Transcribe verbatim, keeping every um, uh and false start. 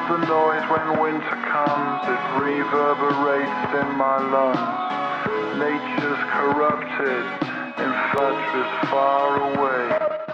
the noise when winter comes, it reverberates in my lungs. Nature's corrupted, in fact is far away.